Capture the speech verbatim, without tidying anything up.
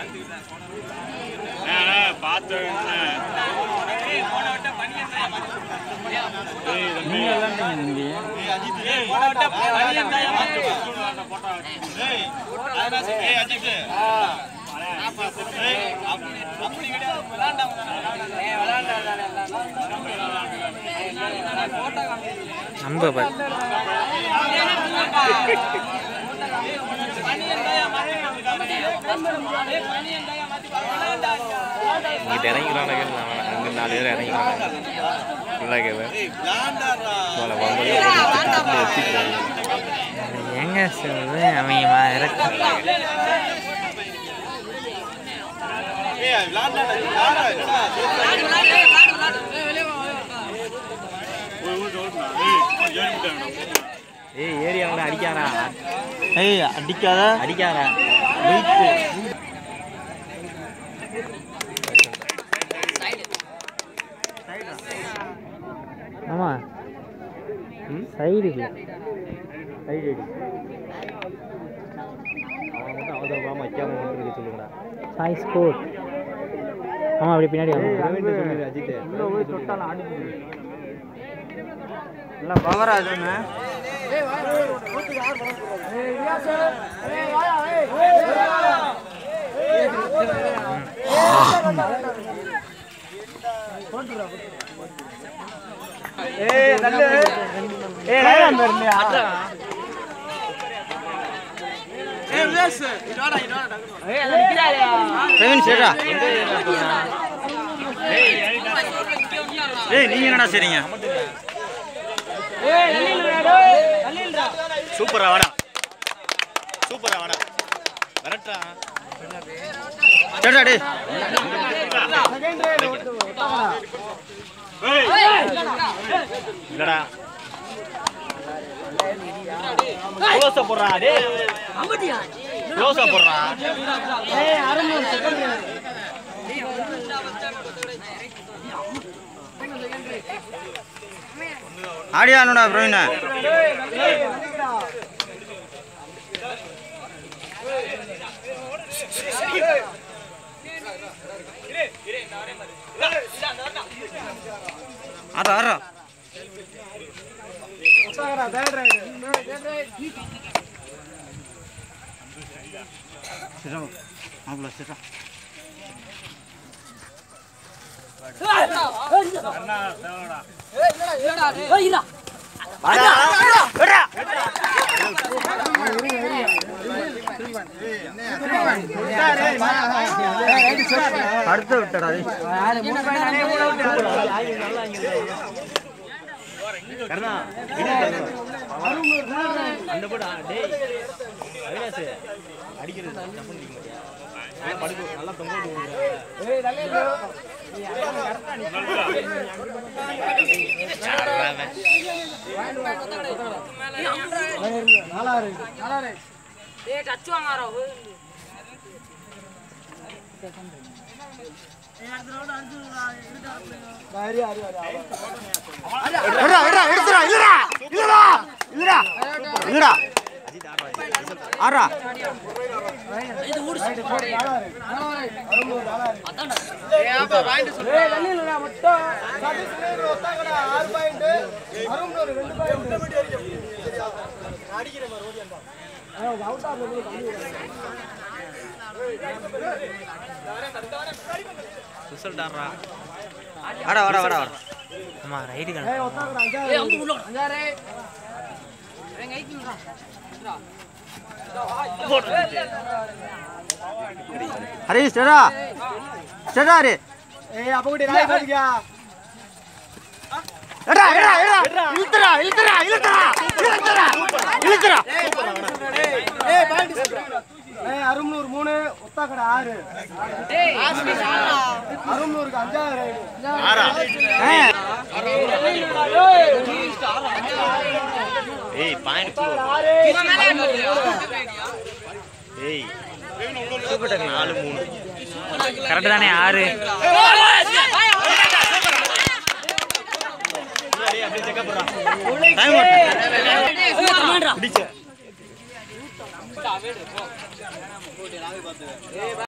பார்த்து நீங்க எல்லாம் நீங்க நம்ப பாரு இங்கிட்ட இறங்கிக்கிறான் அங்கே நாலு பேர் இறங்கிக்கிறாங்க எங்க சொல்லுது அவங்க இறக்க ஏய் ஏறி அவங்கள அடிக்காரா ஏய் அடிக்காத அடிக்காரா ஆமா சைடு சைடு அடி அவன் மட்டும் அவசரமாக வைக்காம கொண்டு சொல்லுங்கடா சாய் ஸ்கோர் ஆமா அப்படி பின்னாடி அஜித் போய் தொட்டாலும் ஆடி எல்லாம் பவரா அதுன்னு ஏய் தள்ளு ஏய் அந்த இல்லையா ஏய் வேஸ் இதோட இதோட ஏய் அத நிக்கறாயா பிரவீன் சேடா ஏய் ஏய் நீங்க என்னடா செய்றீங்க ஏய் தள்ளில்டா டேய் தள்ளில்டா சூப்பரா வாடா சூப்பரா வாடா வரட்டா சேடா டேய் செகண்ட் ரே ஓட்டாடா இல்லடா க்ளோஸ் போடுறா டேய் அம்படியா க்ளோஸ் போடுறா ஏய் அறுநூறு செகண்ட் ஆடியானடா பிரவீன் ஆற ஆற சாகரா பேட் ரைட் பேட் ரைட் சிரா ஆப்ல சிரா அண்ணா சேவடா ஏய் இல்லடா ஏய் இல்ல வாடா வாடா அடுத்து விட்டடா அந்த போடா டேய் அவினாஸ் அடிக்கிறது தப்பு நிக்க மாட்டியா படுக்கு நல்லா தொங்க விடுங்க ஏய் நல்ல நீ அங்க கரெக்ட்டா நீ நாலாறு நாலாறு ஏய் டச் வாங்கறோ ஏய் அடுத்த ரவுண்ட் அஞ்சு பாரி ஆறு ஆறு எடா எடா எடுடா இல்லடா இல்லடா இல்லடா இல்லடா அஜித் ஆறா ஆறா இது ஊடு போடு அதான்டா ஏய் அப்ப பாயிண்ட் சொல்லு ஏய் நல்லிலடா மொத்தம் சதீஷ் ஒத்தாங்கடா ஆறு பாயிண்ட் அருண் ரெண்டு பாயிண்ட் அடிக்கிற மாதிரி ஓடியாண்டா ஏய் அவுட் ஆஃப் ரிசல்ட் ஆறா வாடா வாடா வாடா அம்மா ரைட் கண்ணா ஏய் ஒத்தாங்கடா அஞ்சாறு ஏய் அங்க உள்ள அஞ்சாறு ஏய் கைக்குடா अरे स्टेरा स्टेरा अरे ए அப்போடி ராய் போடியா எடா எடா எடா இழுத்துடா இழுத்துடா இழுத்துடா இழுத்துடா இழுத்துடா ஏய் பால் டிஸ்க் ஏய் அறுநூறு மூணு ஒத்தாக்கடா ஆறு டேய் அறுநூறுக்கு அஞ்சாறு ஆறா ஏய் ஏய் பாயிண்ட் ஏய் நாலு மூணு கரெக்ட் தானே ஆறு டைம்